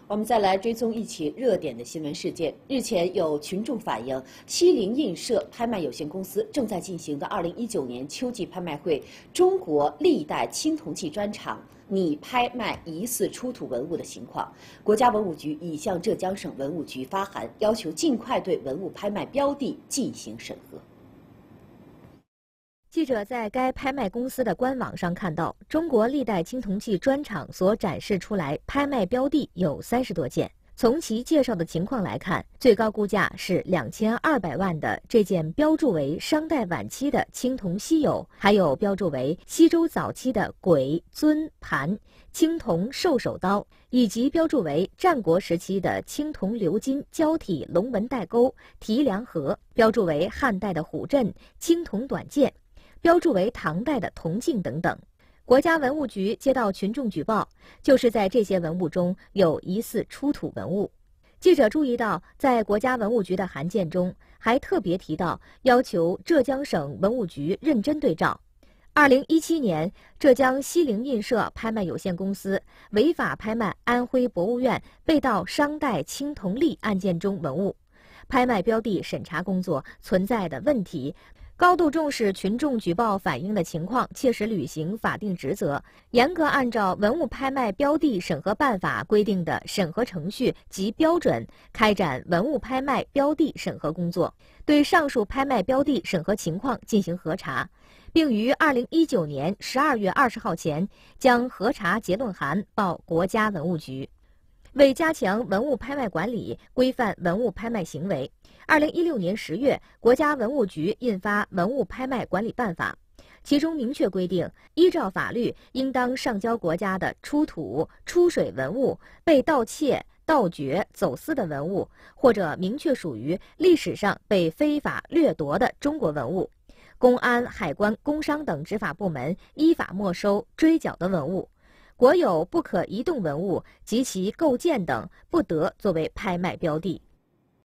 我们再来追踪一起热点的新闻事件。日前，有群众反映，西泠印社拍卖有限公司正在进行的2019年秋季拍卖会中国历代青铜器专场拟拍卖疑似出土文物的情况。国家文物局已向浙江省文物局发函，要求尽快对文物拍卖标的进行审核。 记者在该拍卖公司的官网上看到，中国历代青铜器专场所展示出来拍卖标的有30多件。从其介绍的情况来看，最高估价是2200万的这件标注为商代晚期的青铜稀有，还有标注为西周早期的簋、尊、盘、青铜兽首刀，以及标注为战国时期的青铜鎏金胶体龙纹带钩、提梁盒，标注为汉代的虎阵、青铜短剑，标注为唐代的铜镜等等。国家文物局接到群众举报，就是在这些文物中有疑似出土文物。记者注意到，在国家文物局的函件中，还特别提到要求浙江省文物局认真对照。2017年，浙江西泠印社拍卖有限公司违法拍卖安徽博物院被盗商代青铜粒案件中文物，拍卖标的审查工作存在的问题，高度重视群众举报反映的情况，切实履行法定职责，严格按照文物拍卖标的审核办法规定的审核程序及标准，开展文物拍卖标的审核工作，对上述拍卖标的审核情况进行核查，并于2019年12月20号前将核查结论函报国家文物局。为加强文物拍卖管理，规范文物拍卖行为，2016年10月，国家文物局印发《文物拍卖管理办法》，其中明确规定，依照法律，应当上交国家的出土、出水文物、被盗窃、盗掘、走私的文物，或者明确属于历史上被非法掠夺的中国文物，公安、海关、工商等执法部门依法没收、追缴的文物。国有不可移动文物及其构件等不得作为拍卖标的。